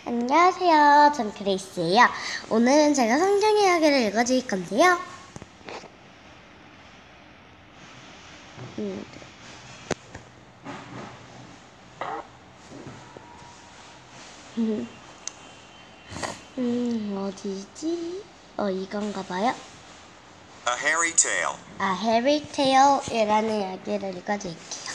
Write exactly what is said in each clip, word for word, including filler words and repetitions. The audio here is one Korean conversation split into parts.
안녕하세요. 전 그레이스예요. 오늘은 제가 성경 이야기를 읽어드릴 건데요. 음, 음, 음 어디지? 어, 이건가 봐요. A Hairy Tale. 아, 해리 테일이라는 이야기를 읽어드릴게요.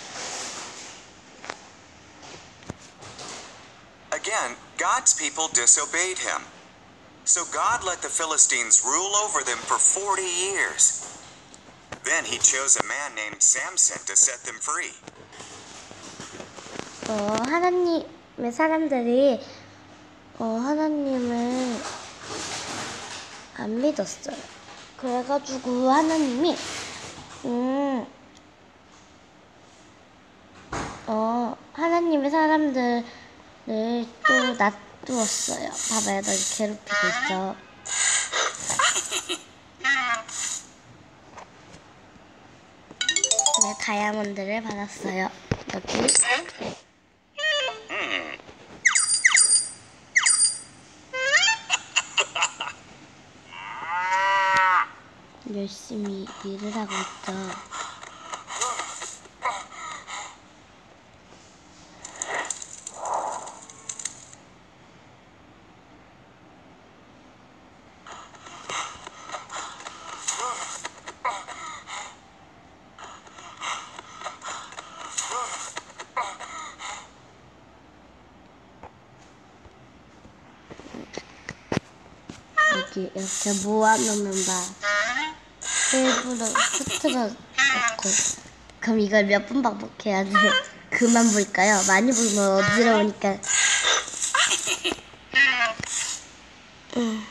Again, God's people disobeyed him. So God let the Philistines rule over them for forty years. Then he chose a man named Samson to set them free. 어, 하나님의 사람들이 어, 하나님을 안 믿었어요. 그래가지고 하나님이 음, 어, 하나님의 사람들을 또 놔두었어요. 봐봐요, 널 괴롭히고 있죠. 네, 다이아몬드를 받았어요. 여기. 열심히 일을 하고 있죠. 여기 이렇게 모아놓으면 막 일부러 흐트러 놓고. 그럼 이걸 몇 번 반복해야 돼? 그만 볼까요? 많이 보면 어지러우니까. 음.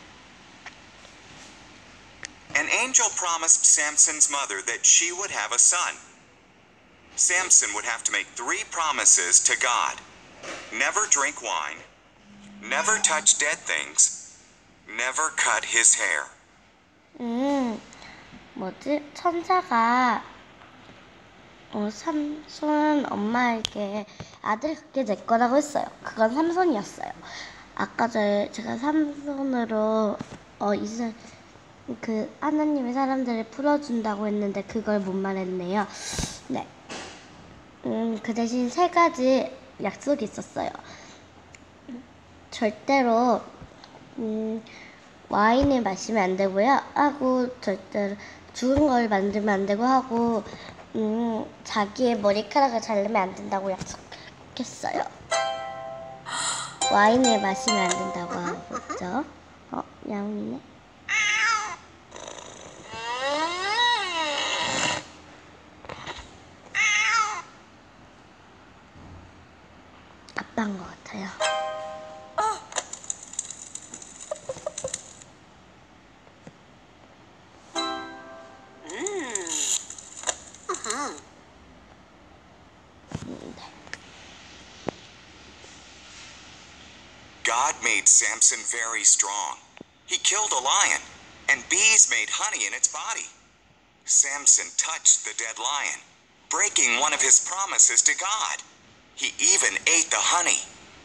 An angel promised Samson's mother that she would have a son. Samson would have to make three promises to God. Never drink wine, never touch dead things, never cut his hair. 음, 뭐지? 천사가 어, 삼손 엄마에게 아들 갖게 될 거라고 했어요. 그건 삼손이었어요. 아까 저 제가 삼손으로 어, 이스 그 하나님의 사람들을 풀어준다고 했는데 그걸 못 말했네요. 네. 음, 그 대신 세 가지 약속이 있었어요. 절대로 음, 와인을 마시면 안 되고요. 하고 절대로 죽은 걸 만들면 안 되고 하고 음, 자기의 머리카락을 자르면 안 된다고 약속했어요. 와인을 마시면 안 된다고 하고 있죠. 어, 야옹이네. 아빠인 것 같아요. God made Samson very strong. He killed a lion, and bees made honey in its body. Samson touched the dead lion, breaking one of his promises to God. He even ate the honey.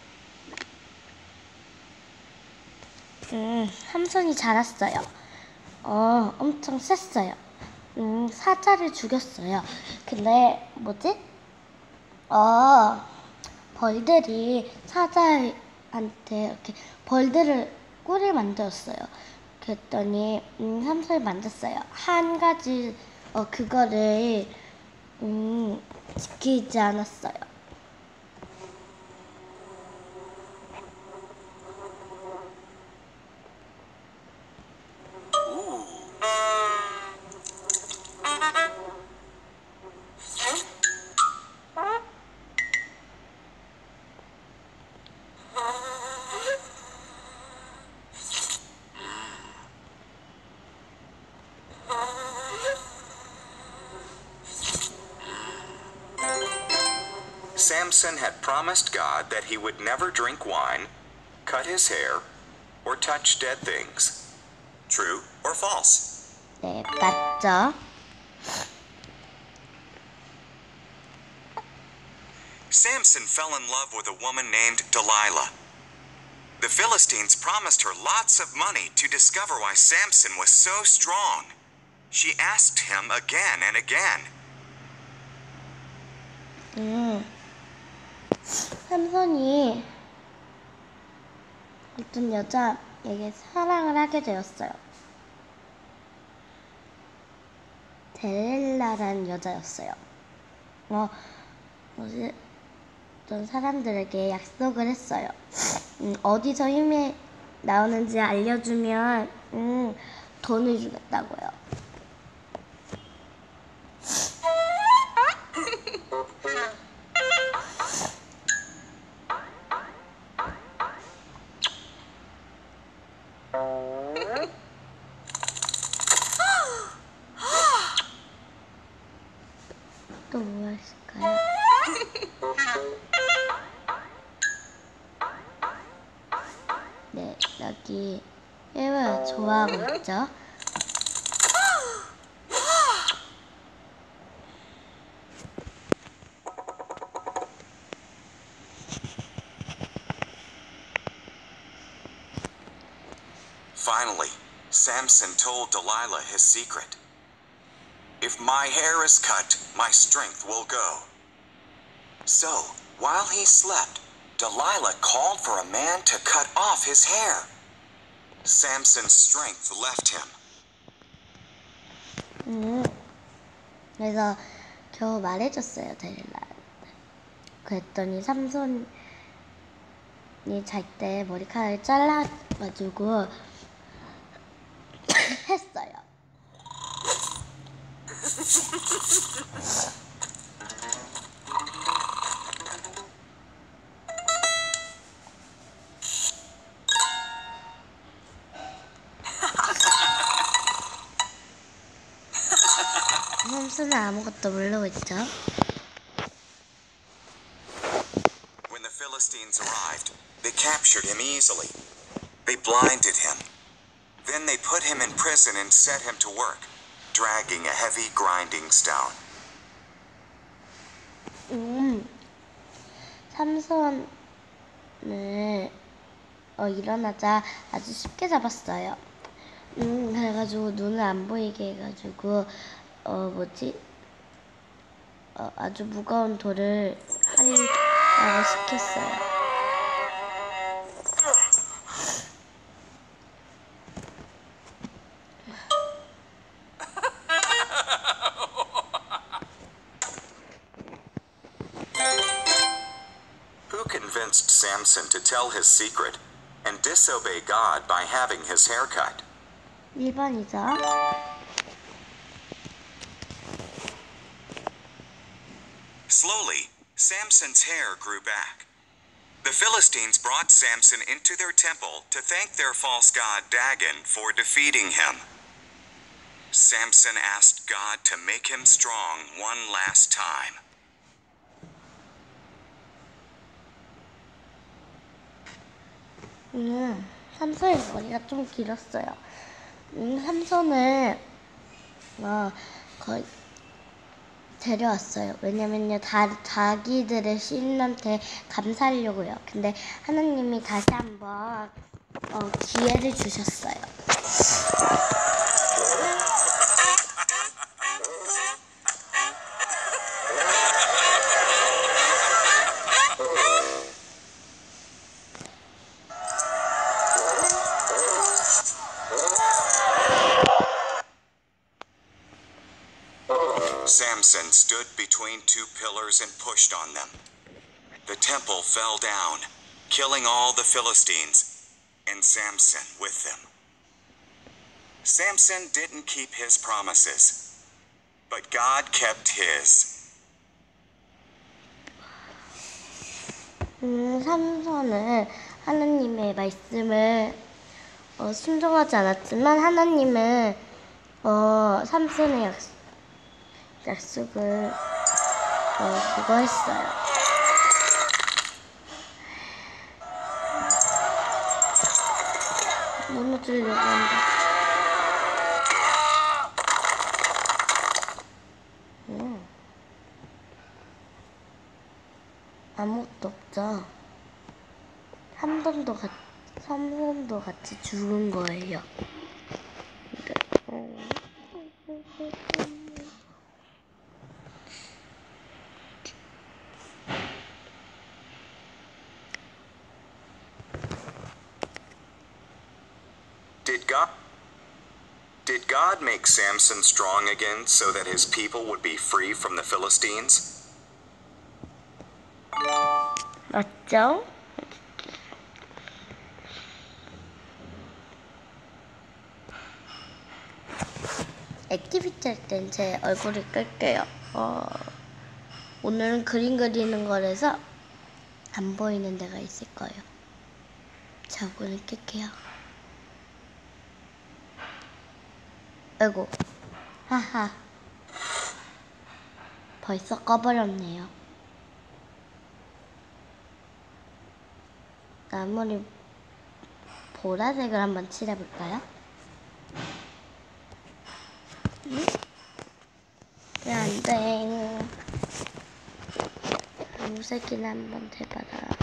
음, 삼손이 자랐어요. 어, 엄청 셌어요. 음, 사자를 죽였어요. 근데 뭐지? 어, 벌들이 사자한테 이렇게 벌들을 꿀을 만들었어요. 그랬더니 음, 삼손이 만졌어요. 한 가지 어, 그거를 음, 지키지 않았어요. Samson had promised God that he would never drink wine, cut his hair, or touch dead things. True or false? 네, 맞죠? Samson fell in love with a woman named Delilah. The Philistines promised her lots of money to discover why Samson was so strong. She asked him again and again. 음, 삼손이 어떤 여자에게 사랑을 하게 되었어요. 델릴라라는 여자였어요. 어, 뭐지? 어떤 사람들에게 약속을 했어요. 음, 어디서 힘이 나오는지 알려주면 음, 돈을 주겠다고요. 또 무엇일까요? 네, 여기 해외 좋아하고 있죠? Finally, Samson told Delilah his secret. If my hair is cut, my strength will go. So, while he slept, Delilah called for a man to cut off his hair. Samson's strength left him. 음, 그래서 겨우 말해줬어요, 데릴라한테. 그랬더니 삼손이 잘 때 머리카락을 잘라가지고 했어요. 삼손은 아무것도 모르고 있죠. When the Philistines arrived, they captured him easily. They blinded him. Then they put him in prison and set him to work, dragging a heavy grinding stone. 음, 삼손을 어, 일어나자 아주 쉽게 잡았어요. 음, 그래가지고 눈을 안 보이게 해가지고 어 뭐지? 어, 아주 무거운 돌을 하려고 시켰어요. Who convinced Samson to tell his secret and disobey God by having his hair cut? 일 번이죠. Slowly, Samson's hair grew back. The Philistines brought Samson into their temple to thank their false god Dagon for defeating him. Samson asked God to make him strong one last time. 음, 삼손의 머리가 좀 길었어요. 음, 삼손을 어, 거의 데려왔어요. 왜냐면요, 다, 자기들의 신한테 감사하려고요. 근데 하나님이 다시 한번 어, 기회를 주셨어요. Samson stood between two pillars and pushed on them. The temple fell down, killing all the Philistines, and Samson with them. Samson didn't keep his promises, but God kept his. 음, 삼손은 하나님의 말씀을 어, 순종하지 않았지만 하나님은 어, 삼손의 약, 약속을 어, 그거 했어요. 무너지려고 한다. 음. 아무것도 없죠. 한 번도 가, 삼손도 같이 죽은 거예요. 네. 어. Did God Did God make Samson strong again so that his people would be free from the Philistines? 맞죠? 액티비티 할 땐 제 얼굴을 끌게요. 어, 오늘은 그림 그리는 거라서 안 보이는 데가 있을 거예요. 자, 얼굴을 끌게요. 아이고, 하하. 벌써 꺼버렸네요. 나무를 보라색을 한번 칠해볼까요? 응? 왜 안 돼? 무색이나 한번 해봐라.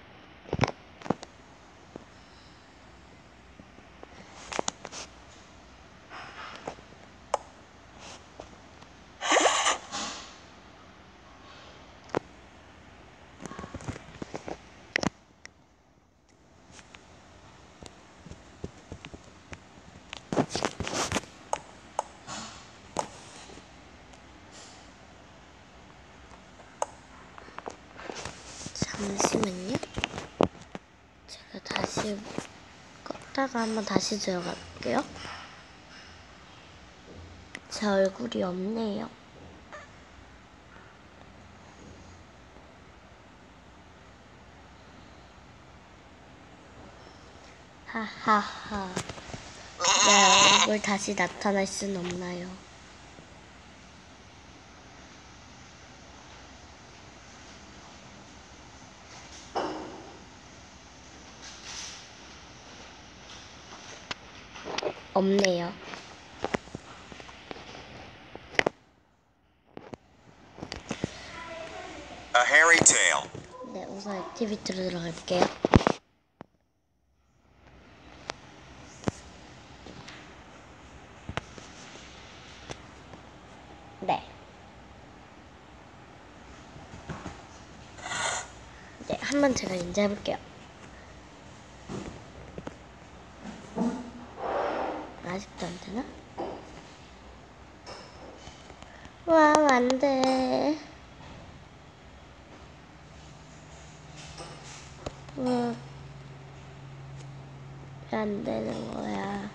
잠시만요. 제가 다시 껐다가 한번 다시 들어갈게요. 제 얼굴이 없네요. 하하하. 내 얼굴 다시 나타날 순 없나요? 없네요. A hairy tail. 네, 우선 액티비티로 들어갈게요. 네. 네, 한번 제가 인지해볼게요. 아직도 안 되나? 와, 안 돼. 와, 왜 안 되는 거야?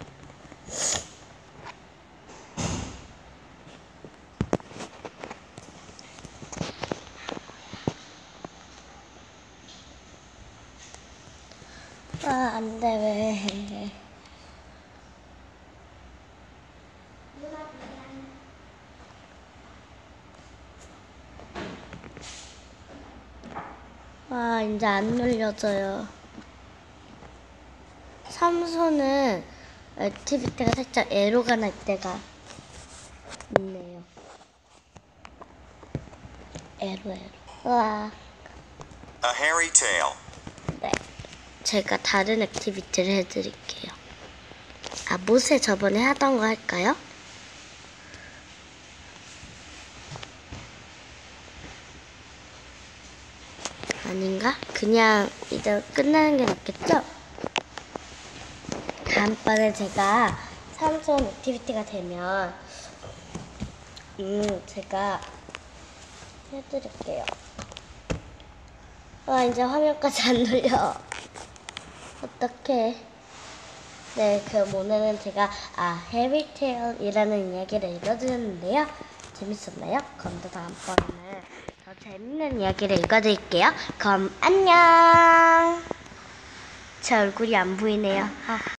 아, 안 돼, 왜. 아, 이제 안 눌려져요. 삼손은 액티비티가 살짝 에러가 날 때가 있네요. 에러, 에러. 와. A hairy tail. 네. 제가 다른 액티비티를 해드릴게요. 아, 못에 저번에 하던 거 할까요? 아닌가? 그냥 이제 끝나는 게 낫겠죠? 다음번에 제가 삼손 액티비티가 되면 음 제가 해드릴게요. 아, 이제 화면까지 안 눌려. 어떡해. 네, 그럼 오늘은 제가 아 해리테일이라는 이야기를 읽어드렸는데요. 재밌었나요? 그럼 또 다음번에는 더 재밌는 이야기를 읽어드릴게요. 그럼 안녕. 제 얼굴이 안 보이네요. 아.